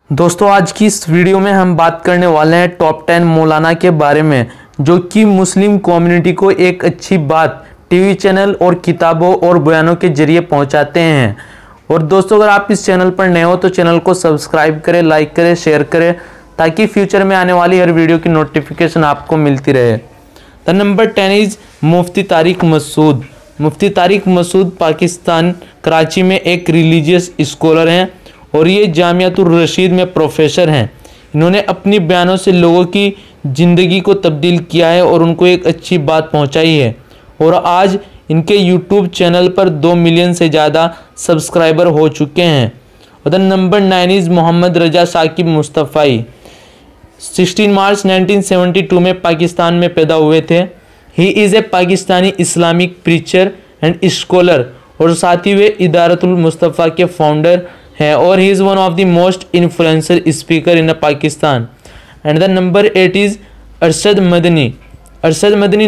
दोस्तों आज की इस वीडियो में हम बात करने वाले हैं टॉप 10 मौलाना के बारे में, जो कि मुस्लिम कम्युनिटी को एक अच्छी बात टीवी चैनल और किताबों और बयानों के जरिए पहुंचाते हैं। और दोस्तों अगर आप इस चैनल पर नए हो तो चैनल को सब्सक्राइब करें, लाइक करें, शेयर करें, ताकि फ्यूचर में आने वाली हर वीडियो की नोटिफिकेशन आपको मिलती रहे। The number 10 is Mufti Tariq Masood. Mufti Tariq Masood Pakistan Karachi में एक रिलीजियस स्कॉलर हैं और ये जामियातुर रशीद में प्रोफेसर हैं। इन्होंने अपनी बयानों से लोगों की ज़िंदगी को तब्दील किया है और उनको एक अच्छी बात पहुंचाई है। और आज इनके यूट्यूब चैनल पर 2 मिलियन से ज़्यादा सब्सक्राइबर हो चुके हैं। और the number 9 is Mohammad Raza Saqib Mustafai. 16 March 1972 में पाकिस्तान में पैदा हुए थे। He is a Pakistani Islamic preacher and scholar और साथ ही वे इदारतुल मुस्तफ़ा के फाउंडर है और he is one of the most influencer speaker in Pakistan. And the number 8 is Arshad Madani. Arshad Madani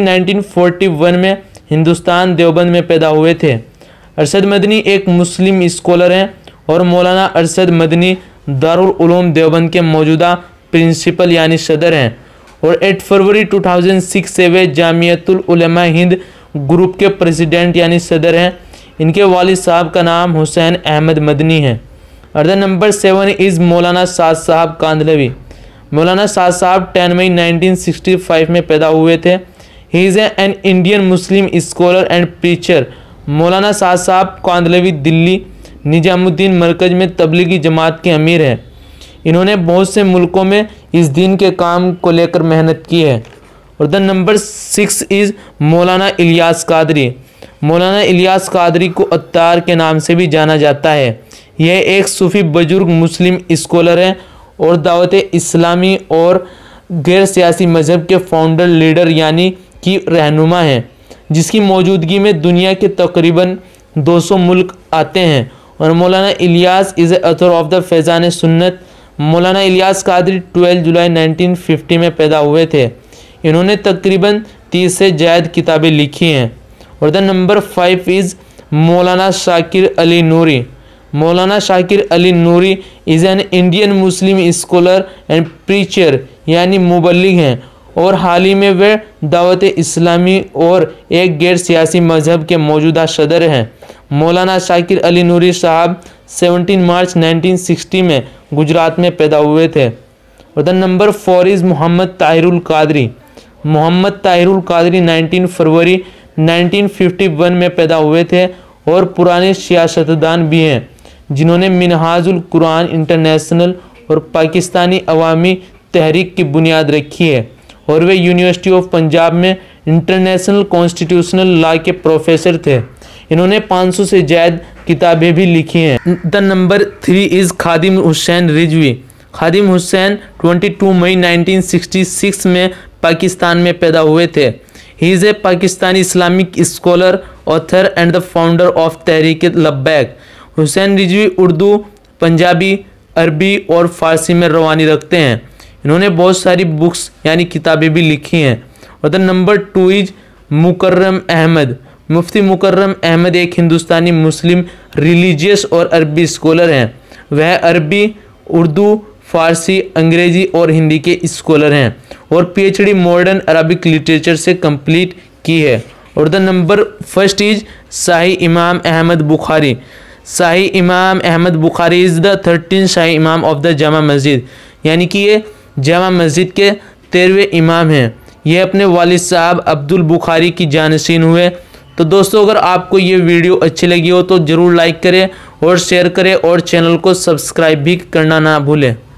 1941 में हिंदुस्तान देवबंद में पैदा हुए थे। अरशद मदनी एक मुस्लिम स्कॉलर हैं और मौलाना अरशद मदनी दारुल उलूम देवबंद के मौजूदा प्रिंसिपल यानी सदर हैं। और 8 फरवरी 2006 से वे जामियतुल उलमा हिंद ग्रुप के प्रेसिडेंट यानी सदर हैं। इनके वालिद साहब का नाम हुसैन अहमद मदनी है। और द नंबर 7 इज़ मौलाना साद साहब कांदलवी। मौलाना साद साहब 10 मई 1965 में पैदा हुए थे। He is an Indian Muslim scholar and preacher. Maulana Saad साहब कांदलवी दिल्ली निजामुद्दीन मरकज़ में तबलीगी जमात के अमीर हैं। इन्होंने बहुत से मुल्कों में इस दिन के काम को लेकर मेहनत की है। और द नंबर 6 इज़ मौलाना इलियास कादरी। मौलाना इलियास कादरी को अत्तार के नाम से भी जाना जाता है। यह एक सूफी बुजुर्ग मुस्लिम स्कॉलर हैं और दावत इस्लामी और गैर सियासी मज़हब के फाउंडर लीडर यानी कि रहनुमा हैं, जिसकी मौजूदगी में दुनिया के तकरीबन 200 मुल्क आते हैं। और Maulana Ilyas is author of the Faizan Sunnat. Maulana Ilyas Qadri 12 जुलाई 1950 में पैदा हुए थे। इन्होंने तकरीबन 30 से ज़्यादा किताबें लिखी हैं। और the number 5 is Maulana Shakir Ali Noori. Maulana Shakir Ali Noori is an Indian Muslim scholar and preacher यानी मुबल्लिग हैं और हाल ही में वे दावत इस्लामी और एक गैर सियासी मज़हब के मौजूदा सदर हैं। मौलाना शाकिर अली नूरी साहब 17 मार्च 1960 में गुजरात में पैदा हुए थे। और the number 4 is Mohammad Tahirul Qadri. Mohammad Tahirul Qadri 19 फरवरी 1951 में पैदा हुए थे और पुराने सियासतदान भी हैं, जिन्होंने मिनहाजुल कुरान इंटरनेशनल और पाकिस्तानी अवामी तहरीक की बुनियाद रखी है। और वे यूनिवर्सिटी ऑफ पंजाब में इंटरनेशनल कॉन्स्टिट्यूशनल लॉ के प्रोफेसर थे। इन्होंने 500 से ज़्यादा किताबें भी लिखी हैं। The number 3 is Khadim Hussain Rizvi. Khadim Hussain 22 मई 1966 में पाकिस्तान में पैदा हुए थे। He is a Pakistani Islamic scholar, author and the founder of Tehreek Labbaik. Hussain Rizvi Urdu, Punjabi, अरबी और फ़ारसी में रवानी रखते हैं। इन्होंने बहुत सारी बुक्स यानी किताबें भी लिखी हैं। और the number 2 is Mukarram Ahmad. Mufti Mukarram Ahmad एक हिंदुस्तानी मुस्लिम रिलीजियस और अरबी स्कॉलर हैं। वह अरबी, उर्दू, फ़ारसी, अंग्रेज़ी और हिंदी के स्कॉलर हैं और PhD मॉडर्न अरबिक लिटरेचर से कंप्लीट की है। और the number 1 is shahi Imam Ahmad Bukhari. Shahi Imam Ahmad Bukhari is the 13th Shahi Imam of the Jama Masjid, यानी कि ये जामा मस्जिद के 13वें इमाम हैं। ये अपने वालिद साहब अब्दुल बुखारी की जानशीन हुए। तो दोस्तों अगर आपको ये वीडियो अच्छी लगी हो तो ज़रूर लाइक करें और शेयर करें और चैनल को सब्सक्राइब भी करना ना भूलें।